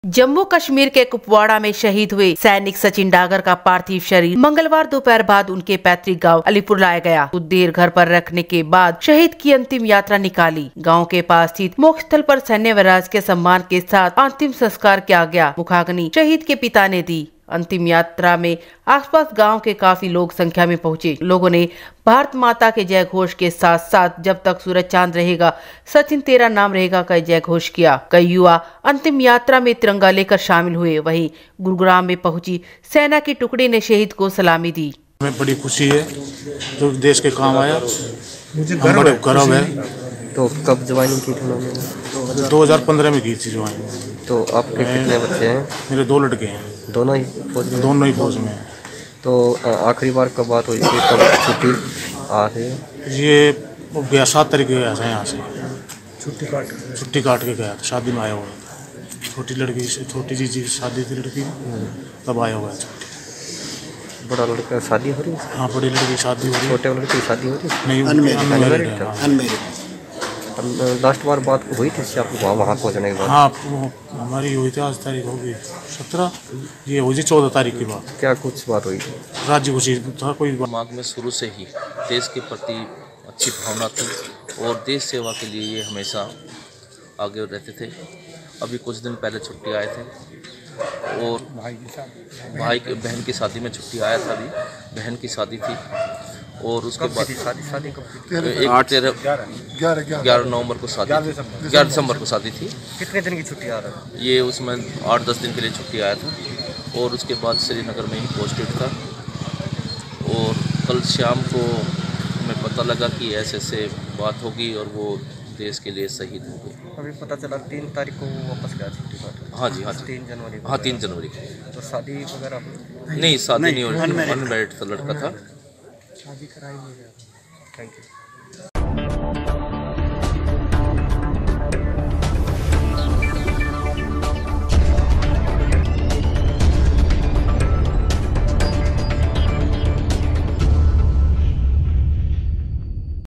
जम्मू कश्मीर के कुपवाड़ा में शहीद हुए सैनिक सचिन डागर का पार्थिव शरीर मंगलवार दोपहर बाद उनके पैतृक गांव अलीपुर लाया गया। कुछ देर घर पर रखने के बाद शहीद की अंतिम यात्रा निकाली। गांव के पास स्थित मुख्य स्थल पर सैन्य वराज के सम्मान के साथ अंतिम संस्कार किया गया। मुखाग्नि शहीद के पिता ने दी। अंतिम यात्रा में आसपास गांव के काफी लोग संख्या में पहुंचे। लोगों ने भारत माता के जय घोष के साथ साथ जब तक सूरज चांद रहेगा सचिन तेरा नाम रहेगा का जय घोष किया। कई युवा अंतिम यात्रा में तिरंगा लेकर शामिल हुए। वहीं गुरुग्राम में पहुंची सेना की टुकड़ी ने शहीद को सलामी दी। हमें बड़ी खुशी है जो देश के काम आया, मुझे गर्व है। तो कब ज्वाइनिंग की थी? 2015 में की थी ज्वाइनिंग। तो आपके कितने बच्चे हैं? मेरे 2 लड़के हैं। दोनों ही फौज में हैं। तो आखिरी बार कब बात हुई थी, कब छुट्टी आ रही है? ये 7 तारीख को गया था, यहाँ से छुट्टी काट के गया था। शादी में आया हुआ था। छोटी जी की शादी थी लड़की, तब आया हुआ है। बड़ा लड़का शादी हो रही है? हाँ, बड़ी लड़की की शादी हो रही है। छोटे लड़के की शादी हो रही है? नहीं, अनमैरिड। लास्ट बार बात हुई थी आपको वहाँ पहुँचने के बाद? हाँ, हमारी हुई थी। आज तारीख होगी 17, ये हुई थी 14 तारीख की बात। क्या कुछ बात हुई थी? राज्य खुशी था कोई दिमाग में शुरू से ही देश के प्रति अच्छी भावना थी और देश सेवा के लिए ये हमेशा आगे रहते थे। अभी कुछ दिन पहले छुट्टी आए थे और बहन की शादी में छुट्टी आया था। अभी बहन की शादी थी और उसके बाद शादी कब? 11 नवंबर को शादी, 11 दिसंबर को शादी थी। कितने दिन की छुट्टी आ रहा है? ये उसमें 8-10 दिन के लिए छुट्टी आया था और उसके बाद श्रीनगर में ही पोस्टेड था। और कल शाम को हमें पता लगा कि ऐसे बात होगी और वो देश के लिए शहीद हो गए। अभी पता चला 3 तारीख को वापस गया छुट्टी पर। हाँ जी, 3 जनवरी। हाँ, 3 जनवरी। तो शादी वगैरह नहीं, शादी नहीं हो रही, अनमैरिड लड़का था। शादी कराई नहीं गया। Thank you.